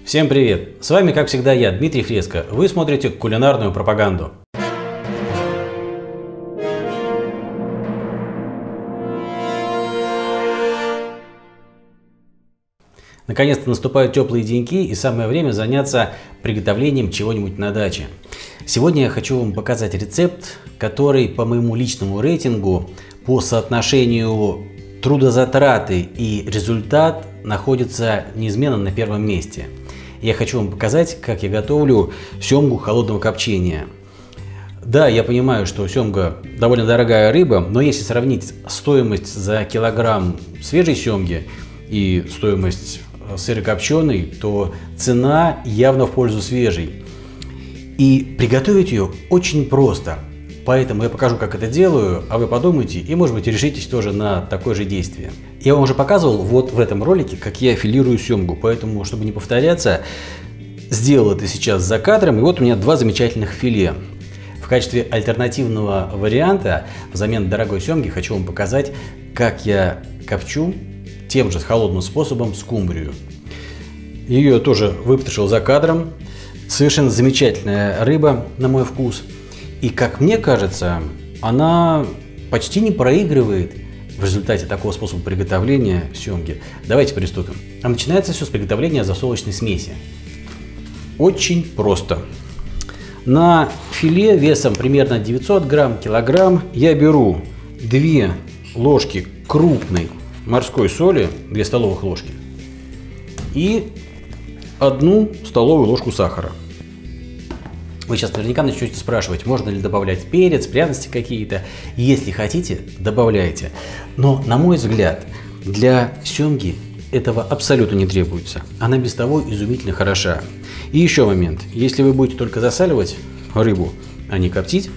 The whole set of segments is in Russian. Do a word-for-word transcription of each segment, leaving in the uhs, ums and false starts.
Всем привет! С вами, как всегда, я, Дмитрий Фреско. Вы смотрите кулинарную пропаганду. Наконец-то наступают теплые деньки, и самое время заняться приготовлением чего-нибудь на даче. Сегодня я хочу вам показать рецепт, который по моему личному рейтингу по соотношению трудозатраты и результат находится неизменно на первом месте. Я хочу вам показать, как я готовлю семгу холодного копчения. Да, я понимаю, что семга довольно дорогая рыба, но если сравнить стоимость за килограмм свежей семги и стоимость сырокопченой, то цена явно в пользу свежей. И приготовить ее очень просто. Поэтому я покажу, как это делаю, а вы подумайте и, может быть, решитесь тоже на такое же действие. Я вам уже показывал вот в этом ролике, как я филирую семгу, поэтому, чтобы не повторяться, сделал это сейчас за кадром, и вот у меня два замечательных филе. В качестве альтернативного варианта, взамен дорогой семги, хочу вам показать, как я копчу тем же холодным способом скумбрию. Ее я тоже выпотрошил за кадром. Совершенно замечательная рыба, на мой вкус. И, как мне кажется, она почти не проигрывает в результате такого способа приготовления семги. Давайте приступим. А начинается все с приготовления засолочной смеси. Очень просто. На филе весом примерно девятьсот грамм, килограмм я беру две ложки крупной морской соли, две столовых ложки, и одну столовую ложку сахара. Вы сейчас наверняка начнете спрашивать, можно ли добавлять перец, пряности какие-то. Если хотите, добавляйте. Но, на мой взгляд, для семги этого абсолютно не требуется. Она без того изумительно хороша. И еще момент. Если вы будете только засаливать рыбу, а не коптить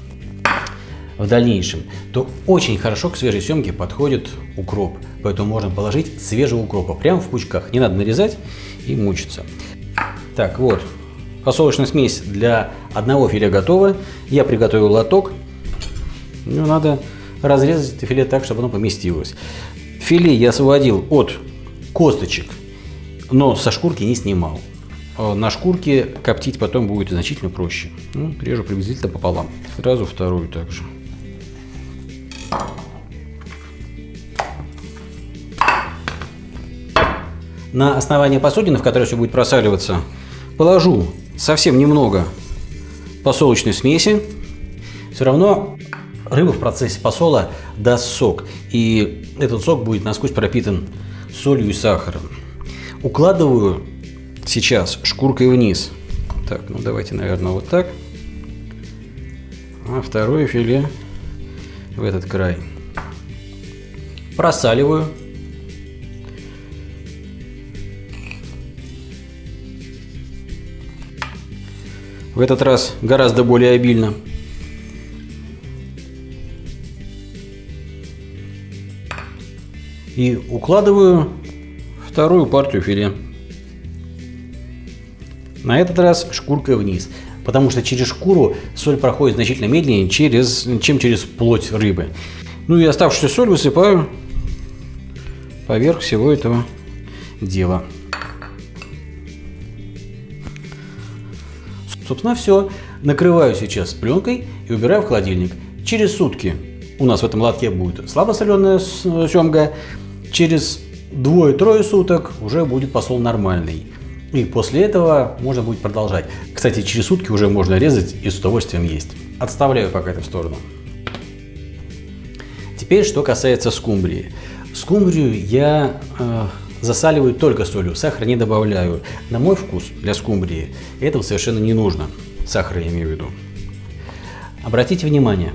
в дальнейшем, то очень хорошо к свежей семге подходит укроп. Поэтому можно положить свежего укропа прямо в пучках. Не надо нарезать и мучиться. Так, вот. Посолочная смесь для одного филе готова. Я приготовил лоток. Ну, надо разрезать это филе так, чтобы оно поместилось. Филе я освободил от косточек, но со шкурки не снимал. На шкурке коптить потом будет значительно проще. Ну, режу приблизительно пополам. Сразу вторую также. На основание посудины, в которой все будет просаливаться, положу совсем немного посолочной смеси. Все равно рыба в процессе посола даст сок, и этот сок будет насквозь пропитан солью и сахаром. Укладываю сейчас шкуркой вниз. Так, ну давайте, наверное, вот так. А второе филе в этот край. Просаливаю. В этот раз гораздо более обильно. И укладываю вторую партию филе. На этот раз шкуркой вниз, потому что через шкуру соль проходит значительно медленнее, через, чем через плоть рыбы. Ну и оставшуюся соль высыпаю поверх всего этого дела. Собственно, все. Накрываю сейчас пленкой и убираю в холодильник. Через сутки у нас в этом лотке будет слабосоленая семга. Через двое-трое суток уже будет посол нормальный. И после этого можно будет продолжать. Кстати, через сутки уже можно резать и с удовольствием есть. Отставляю пока это в сторону. Теперь, что касается скумбрии. Скумбрию я э, засаливаю только солью, сахар не добавляю. На мой вкус для скумбрии этого совершенно не нужно. Сахара я имею в виду. Обратите внимание,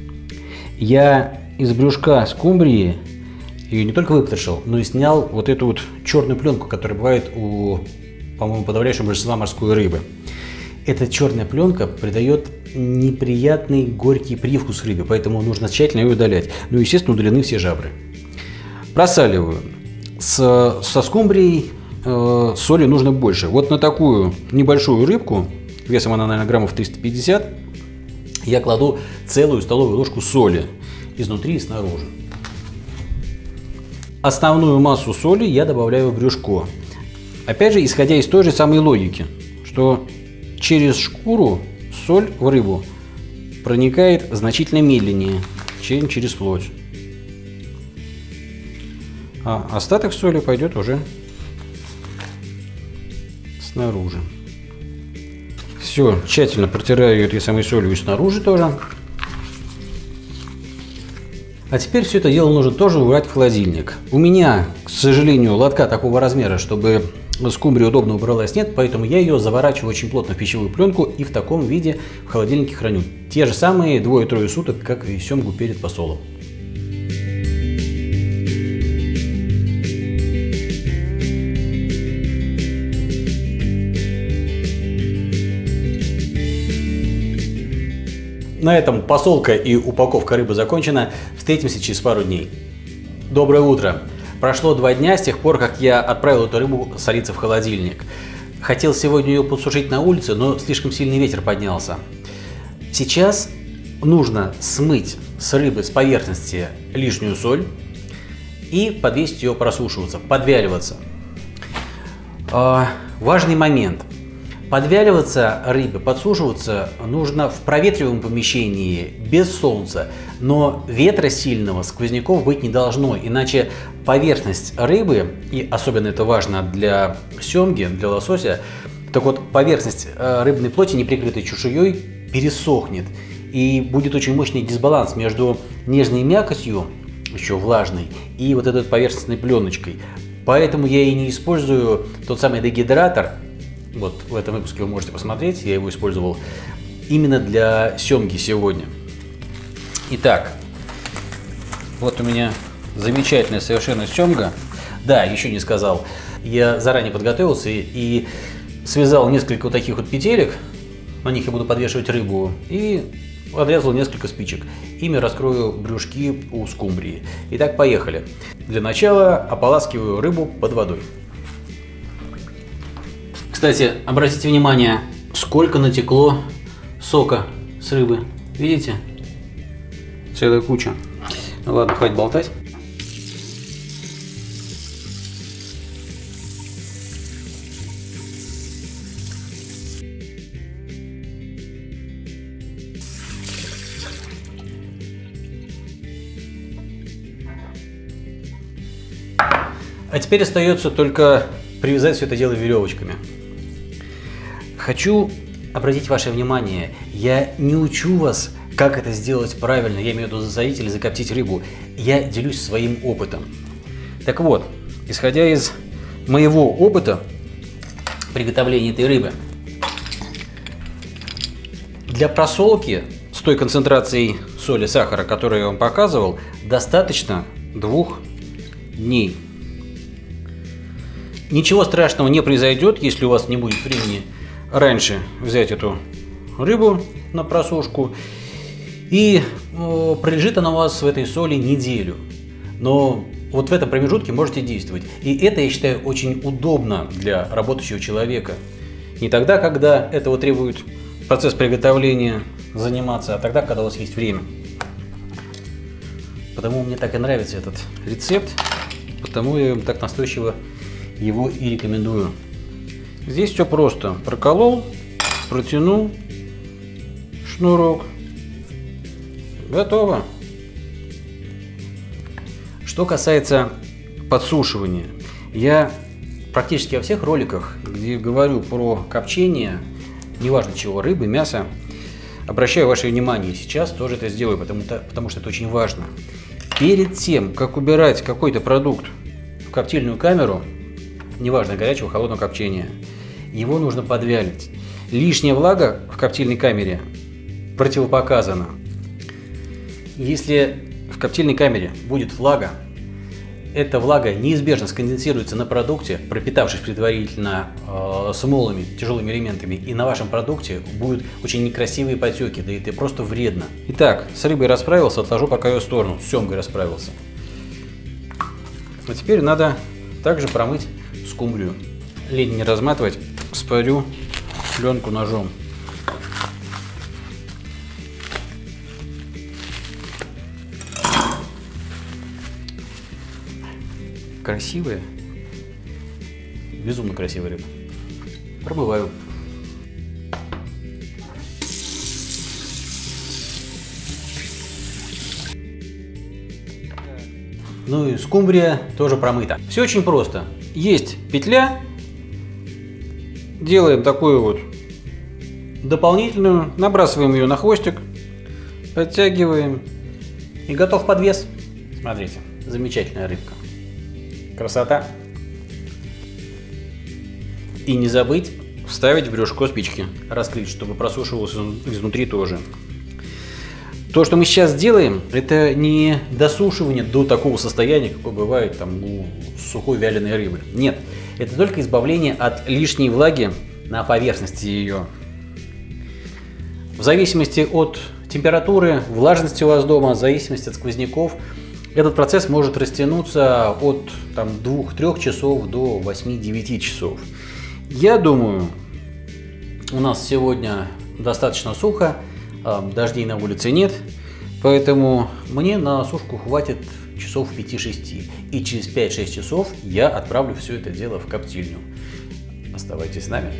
я из брюшка скумбрии ее не только выпотрошил, но и снял вот эту вот черную пленку, которая бывает у, по-моему, подавляющего большинства морской рыбы. Эта черная пленка придает неприятный горький привкус рыбе, поэтому нужно тщательно ее удалять. Ну и, естественно, удалены все жабры. Просаливаю. С, со скумбрией э, соли нужно больше. Вот на такую небольшую рыбку, весом она, наверное, граммов триста пятьдесят, я кладу целую столовую ложку соли изнутри и снаружи. Основную массу соли я добавляю в брюшко. Опять же, исходя из той же самой логики, что через шкуру соль в рыбу проникает значительно медленнее, чем через плоть. А остаток соли пойдет уже снаружи. Все, тщательно протираю этой самой солью и снаружи тоже. А теперь все это дело нужно тоже убрать в холодильник. У меня, к сожалению, лотка такого размера, чтобы скумбрия удобно убралась, нет, поэтому я ее заворачиваю очень плотно в пищевую пленку и в таком виде в холодильнике храню. Те же самые двое-трое суток, как и семгу перед посолом. На этом посолка и упаковка рыбы закончена. Встретимся через пару дней. Доброе утро! Прошло два дня с тех пор, как я отправил эту рыбу солиться в холодильник. Хотел сегодня ее подсушить на улице, но слишком сильный ветер поднялся. Сейчас нужно смыть с рыбы с поверхности лишнюю соль и подвесить ее просушиваться, подвяливаться. Важный момент. Подвяливаться рыбе, подсушиваться нужно в проветриваемом помещении, без солнца. Но ветра сильного, сквозняков быть не должно, иначе поверхность рыбы, и особенно это важно для семги, для лосося, так вот поверхность рыбной плоти, не прикрытой чешуей, пересохнет. И будет очень мощный дисбаланс между нежной мякотью, еще влажной, и вот этой поверхностной пленочкой. Поэтому я и не использую тот самый дегидратор. Вот в этом выпуске вы можете посмотреть, я его использовал именно для семги сегодня. Итак, вот у меня замечательная совершенно семга. Да, еще не сказал, я заранее подготовился и связал несколько вот таких вот петелек, на них я буду подвешивать рыбу, и отрезал несколько спичек. Ими раскрою брюшки у скумбрии. Итак, поехали. Для начала ополаскиваю рыбу под водой. Кстати, обратите внимание, сколько натекло сока с рыбы. Видите? Целая куча. Ну ладно, хватит болтать. А теперь остается только привязать все это дело веревочками. Хочу обратить ваше внимание, я не учу вас, как это сделать правильно, я имею в виду засолить или закоптить рыбу. Я делюсь своим опытом. Так вот, исходя из моего опыта приготовления этой рыбы, для просолки с той концентрацией соли, сахара, которую я вам показывал, достаточно двух дней. Ничего страшного не произойдет, если у вас не будет времени раньше взять эту рыбу на просушку, и э, пролежит она у вас в этой соли неделю. Но вот в этом промежутке можете действовать. И это, я считаю, очень удобно для работающего человека. Не тогда, когда этого требует процесс приготовления заниматься, а тогда, когда у вас есть время. Потому мне так и нравится этот рецепт, потому я так настойчиво его и рекомендую. Здесь все просто. Проколол, протянул шнурок. Готово. Что касается подсушивания, я практически во всех роликах, где говорю про копчение, неважно чего, рыбы, мяса, обращаю ваше внимание. Сейчас тоже это сделаю, потому, потому что это очень важно. Перед тем, как убирать какой-то продукт в коптильную камеру, неважно, горячего, холодного копчения, его нужно подвялить. Лишняя влага в коптильной камере противопоказана. Если в коптильной камере будет влага, эта влага неизбежно сконденсируется на продукте, пропитавшись предварительно э, смолами, тяжелыми элементами, и на вашем продукте будут очень некрасивые потеки, да и это просто вредно. Итак, с рыбой расправился, отложу пока ее в сторону, с семгой расправился. А теперь надо также промыть скумбрию. Лень не разматывать, спарю пленку ножом. Красивая, безумно красивая рыба. Пробываю. Ну и скумбрия тоже промыта. Все очень просто. Есть петля. Делаем такую вот дополнительную. Набрасываем ее на хвостик. Подтягиваем. И готов подвес. Смотрите, замечательная рыбка. Красота. И не забыть вставить в брюшко спички. Раскрыть, чтобы просушивалось изнутри тоже. То, что мы сейчас делаем, это не досушивание до такого состояния, какое бывает там у сухой вяленой рыбы. Нет, это только избавление от лишней влаги на поверхности ее. В зависимости от температуры, влажности у вас дома, в зависимости от сквозняков, этот процесс может растянуться от двух-трёх часов до восьми-девяти часов. Я думаю, у нас сегодня достаточно сухо. Дождей на улице нет, поэтому мне на сушку хватит часов пяти-шести. И через пять-шесть часов я отправлю все это дело в коптильню. Оставайтесь с нами.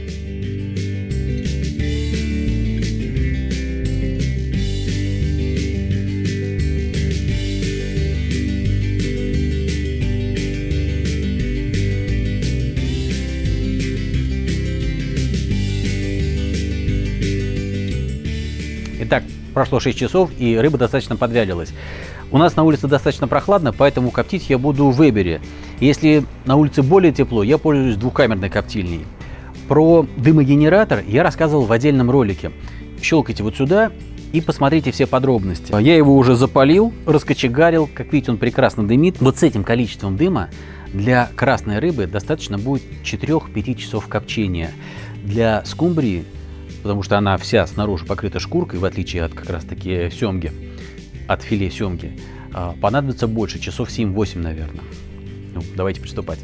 Итак, прошло шесть часов, и рыба достаточно подвялилась. У нас на улице достаточно прохладно, поэтому коптить я буду в Вебере. Если на улице более тепло, я пользуюсь двухкамерной коптильней. Про дымогенератор я рассказывал в отдельном ролике. Щелкайте вот сюда и посмотрите все подробности. Я его уже запалил, раскочегарил. Как видите, он прекрасно дымит. Вот с этим количеством дыма для красной рыбы достаточно будет четырёх-пяти часов копчения. Для скумбрии, потому что она вся снаружи покрыта шкуркой, в отличие от как раз таки семги, от филе семги, понадобится больше, часов семь-восемь, наверное. Ну, давайте приступать.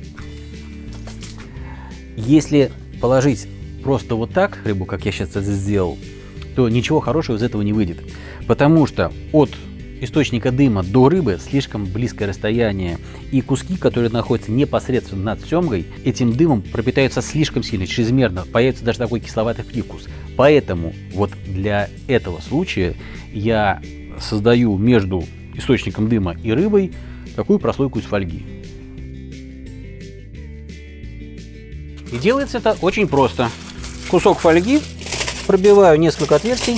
Если положить просто вот так рыбу, как я сейчас это сделал, то ничего хорошего из этого не выйдет. Потому что от источника дыма до рыбы слишком близкое расстояние, и куски, которые находятся непосредственно над семгой, этим дымом пропитаются слишком сильно, чрезмерно, появится даже такой кисловатый привкус. Поэтому вот для этого случая я создаю между источником дыма и рыбой такую прослойку из фольги. И делается это очень просто. Кусок фольги, пробиваю несколько отверстий.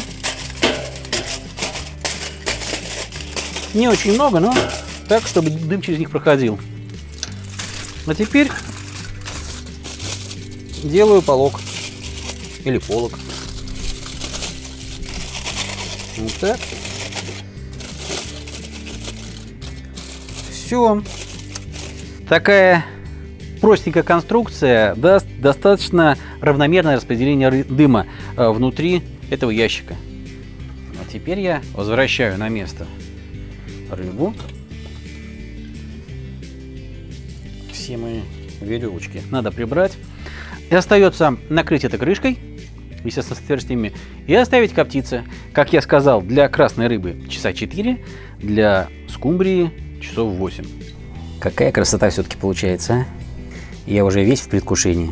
Не очень много, но так, чтобы дым через них проходил. А теперь делаю полог или полог. Вот так. Все. Такая простенькая конструкция даст достаточно равномерное распределение дыма внутри этого ящика. А теперь я возвращаю на место рыбу. Все мои веревочки надо прибрать. И остается накрыть это крышкой, естественно, с отверстиями, и оставить коптиться. Как я сказал, для красной рыбы часа четыре, для скумбрии часов восемь. Какая красота все-таки получается, а? Я уже весь в предвкушении.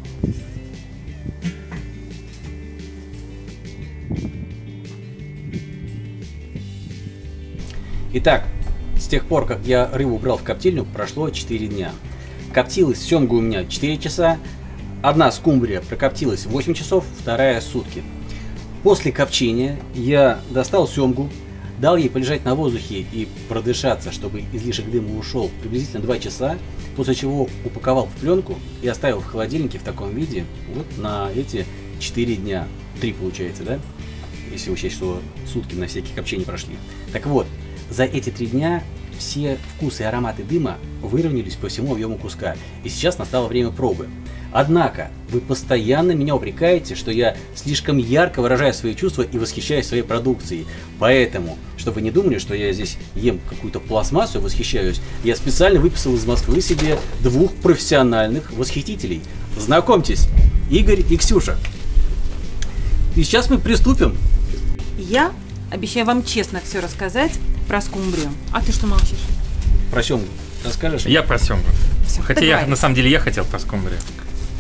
Итак, с тех пор, как я рыбу убрал в коптильню, прошло четыре дня. Коптилась семга у меня четыре часа, одна скумбрия прокоптилась восемь часов, вторая сутки. После копчения я достал семгу, дал ей полежать на воздухе и продышаться, чтобы излишек дыма ушел, приблизительно два часа, после чего упаковал в пленку и оставил в холодильнике в таком виде вот на эти четыре дня. три получается, да? Если учесть, что сутки на всякие копчения прошли. Так вот, за эти три дня все вкусы и ароматы дыма выровнялись по всему объему куска. И сейчас настало время пробы. Однако, вы постоянно меня упрекаете, что я слишком ярко выражаю свои чувства и восхищаюсь своей продукцией. Поэтому, чтобы вы не думали, что я здесь ем какую-то пластмассу и восхищаюсь, я специально выписал из Москвы себе двух профессиональных восхитителей. Знакомьтесь, Игорь и Ксюша. И сейчас мы приступим. Я обещаю вам честно все рассказать про скумбрию. А ты что молчишь? Про семгу расскажешь? Я про семгу. Всё, Хотя я, на самом деле, я хотел про скумбрию.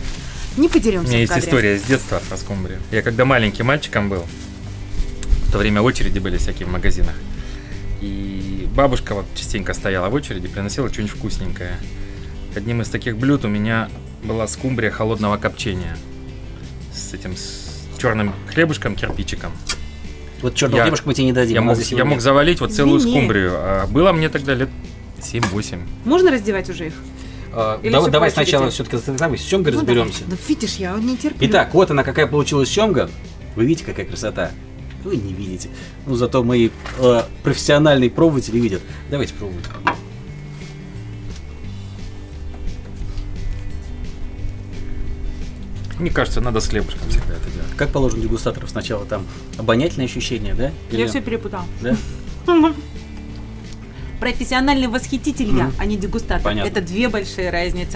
Не У подеремся меня в есть кадре. история с детства про скумбрию. Я когда маленьким мальчиком был, в то время очереди были всякие в магазинах. И бабушка вот частенько стояла в очереди, приносила что-нибудь вкусненькое. Одним из таких блюд у меня была скумбрия холодного копчения. С этим с черным хлебушком, кирпичиком. Вот черного Я- хлебушка мы тебе не дадим. Я у нас мог, здесь я его мог нет. завалить вот целую Извини. скумбрию. А было мне тогда лет семь-восемь. Можно раздевать уже их? А, Или давай всё давай по очереди? сначала все-таки с семгой Ну, разберемся. давай. Ну, видишь, я не терплю. Итак, вот она какая получилась семга. Вы видите, какая красота? Вы не видите. Ну, зато мои э, профессиональные пробователи видят. Давайте пробуем. Мне кажется, надо с хлебушком всегда это делать. Как положено дегустаторов, сначала там обонятельное ощущение, да? Я Или- все перепутал. Да? Профессиональный восхититель я, Мгм. а не дегустатор. Понятно. Это две большие разницы.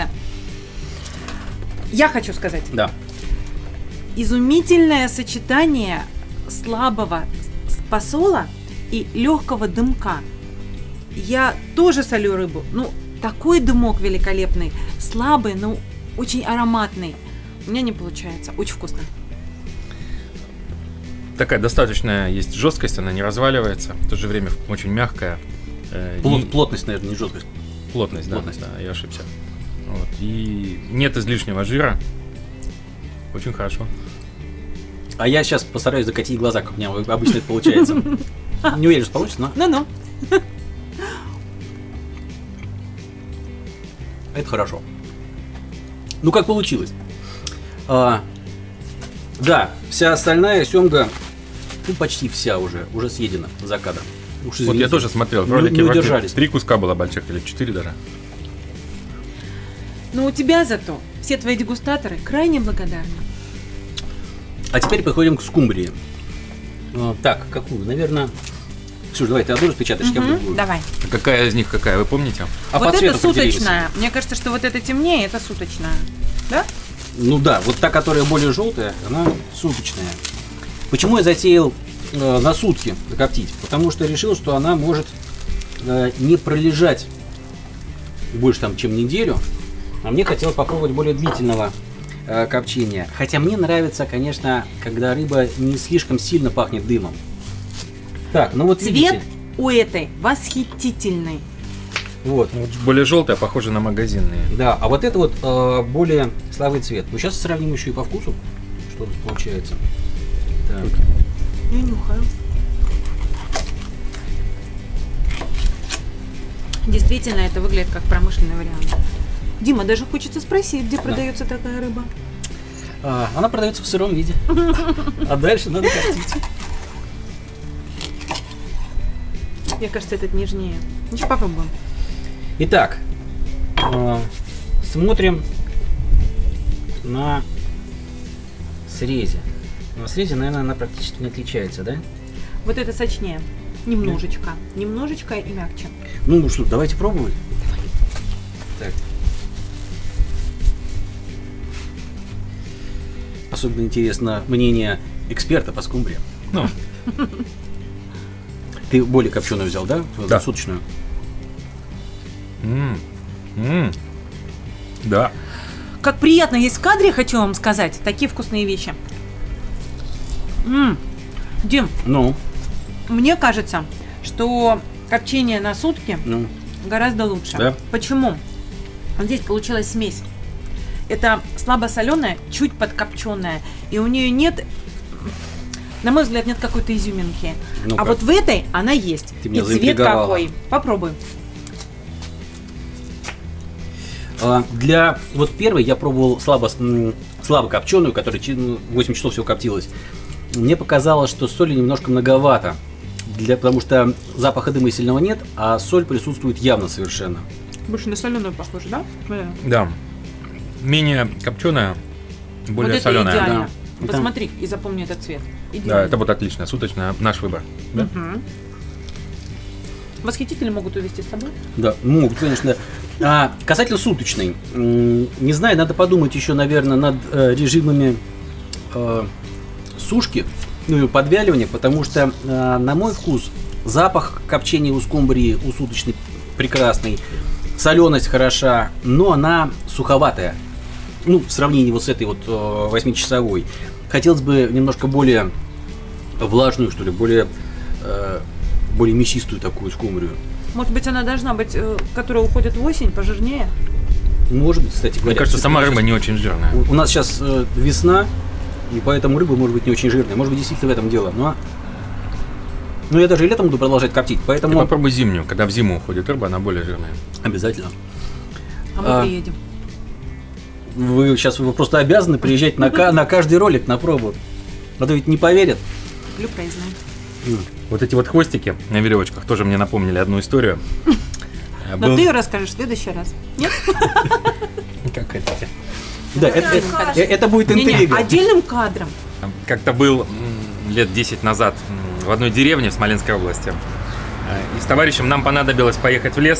Я хочу сказать, Да. изумительное сочетание слабого с- посола и легкого дымка. Я тоже солю рыбу. Ну, такой дымок великолепный, слабый, но очень ароматный. У меня не получается. Очень вкусно. Такая достаточная есть жесткость, она не разваливается. В то же время очень мягкая. Э, Плот- и- Плотность, наверное, не жесткость. Плотность, да, Плотность. да, я ошибся. Вот. И нет излишнего жира. Очень хорошо. А я сейчас постараюсь закатить глаза, как у меня обычно это получается. Не уверен, что получится, но Ну-ну. это хорошо. Ну, как получилось? А, да, вся остальная семга, ну, почти вся уже, уже съедена за кадром. Уж Вот я извините. тоже смотрел в Не- ролике. не вроде удержались. Три куска было больших, или четыре даже. Но у тебя зато все твои дегустаторы крайне благодарны. А теперь переходим к скумбрии. А, так, какую? Наверное... Ксюш, давай ты одну распечатаешь, я Мгм, другую. Давай. А какая из них какая, вы помните? А вот по цвету это поделились. суточная. Мне кажется, что вот это темнее, это суточная. Да? Ну да, вот та, которая более желтая, она суточная. Почему я затеял э, на сутки закоптить? Потому что решил, что она может э, не пролежать больше там, чем неделю. А мне хотелось попробовать более длительного э, копчения. Хотя мне нравится, конечно, когда рыба не слишком сильно пахнет дымом. Так, ну вот Цвет видите. у этой восхитительный. Вот. Вот более желтая, похожа на магазинные. Да, а вот это вот э, более слабый цвет. Ну сейчас сравним еще и по вкусу, что тут получается. Так. Я нюхаю. Действительно, это выглядит как промышленный вариант. Дима, даже хочется спросить, где продается такая рыба. А, она продается в сыром виде. А дальше надо коптить. Мне кажется, этот нежнее. Ну что, попробуем. Итак, э, смотрим на срезе. На срезе, наверное, она практически не отличается, да? Вот это сочнее. Немножечко. Немножечко и мягче. Ну что, давайте пробовать. Так. Особенно интересно мнение эксперта по скумбрии. Ну, Ты более копченую взял, да? Да. Суточную. м, м. Да. Как приятно есть в кадре, хочу вам сказать. Такие вкусные вещи. М. Дим, Ну, мне кажется, что копчение на сутки ну, гораздо лучше. Да? Почему? Вот здесь получилась смесь. Это слабосоленая, чуть подкопченая. И у нее нет, на мой взгляд, нет какой-то изюминки. Ну-ка. А вот в этой она есть. Ты И меня цвет заинтриговала. какой. Попробуй. а, для вот первой я пробовал слабо, м, слабо копченую, которая чи- ну, восемь часов всего коптилась. Мне показалось, что соли немножко многовато. Для, потому что запаха дыма сильного нет, а соль присутствует явно совершенно. Больше на соленую похоже, да? Да. Менее копченая, более вот это соленая. идеально. Да. Посмотри и запомни этот цвет. Да, Идеально. это вот отлично. Суточная, наш выбор. Да? Мгм. Восхитители могут увезти с собой. Да, могут, конечно. А, касательно суточной, м, не знаю, надо подумать еще, наверное, над э, режимами э, сушки, ну и подвяливания, потому что, э, на мой вкус, запах копчения у скумбрии, у суточной прекрасный, соленость хороша, но она суховатая. ну, в сравнении вот с этой вот восьмичасовой, хотелось бы немножко более влажную, что ли, более, э, более мясистую такую скумбрию. Может быть, она должна быть, э, которая уходит в осень, пожирнее? Может быть, кстати говоря. Мне кажется, сама рыба не очень жирная. У, у нас сейчас э, весна, и поэтому рыба может быть не очень жирная. Может быть, действительно в этом дело. Но, но я даже и летом буду продолжать коптить, поэтому... Ты попробуй зимнюю. Когда в зиму уходит рыба, она более жирная. Обязательно. А мы А, приедем. Вы сейчас вы просто обязаны приезжать на, ка- на каждый ролик на пробу. А то ведь не поверят. Любезно. Вот эти вот хвостики на веревочках тоже мне напомнили одну историю. Но Был- ты ее расскажешь в следующий раз. Нет? Как хотите. Да, это, это- это будет Не-не, интрига. отдельным кадром. Как-то был м, лет десять назад м, в одной деревне в Смоленской области. Э, И с товарищем нам понадобилось поехать в лес,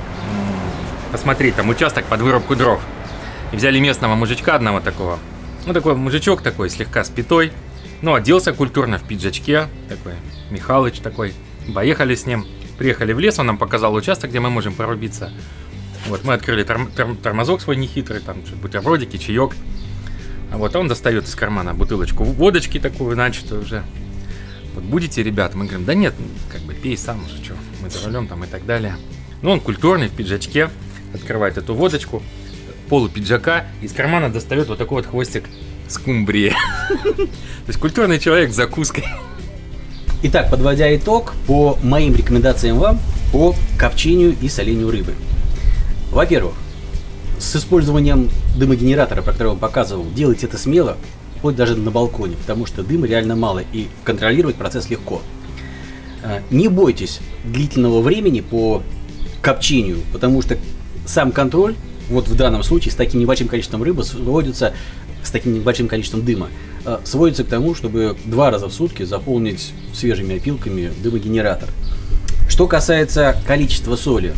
м, посмотреть там участок под вырубку дров. И взяли местного мужичка одного такого. Ну, такой мужичок такой, слегка с пятой. Ну, оделся культурно в пиджачке, такой Михалыч такой. Поехали с ним, приехали в лес, он нам показал участок, где мы можем порубиться. Вот, мы открыли торм- торм- тормозок свой нехитрый, там что-то бутербродики, чаек. А вот он достает из кармана бутылочку водочки такую, начатую уже. Вот будете, ребята? Мы говорим, да нет, как бы пей сам уже, что, мы за рулем там и так далее. Ну, он культурный, в пиджачке, открывает эту водочку, полу пиджака, из кармана достает вот такой вот хвостик скумбрии. То есть культурный человек с закуской. Итак, подводя итог, по моим рекомендациям вам по копчению и солению рыбы. Во-первых, с использованием дымогенератора, про который я вам показывал, делайте это смело, хоть даже на балконе, потому что дыма реально мало и контролировать процесс легко. А, Не бойтесь длительного времени по копчению, потому что сам контроль, вот в данном случае с таким небольшим количеством рыбы сводится, с таким небольшим количеством дыма, а, сводится к тому, чтобы два раза в сутки заполнить свежими опилками дымогенератор. Что касается количества соли,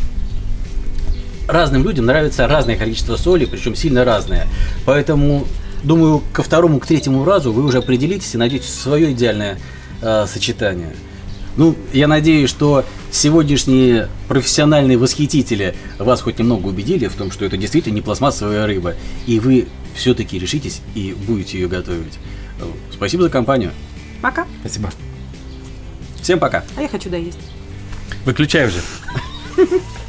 разным людям нравится разное количество соли, причем сильно разное. Поэтому, думаю, ко второму, к третьему разу вы уже определитесь и найдете свое идеальное э, сочетание. Ну, я надеюсь, что сегодняшние профессиональные восхитители вас хоть немного убедили в том, что это действительно не пластмассовая рыба, и вы все-таки решитесь и будете ее готовить. Спасибо за компанию. Пока. Спасибо. Всем пока. А я хочу доесть. Выключай уже.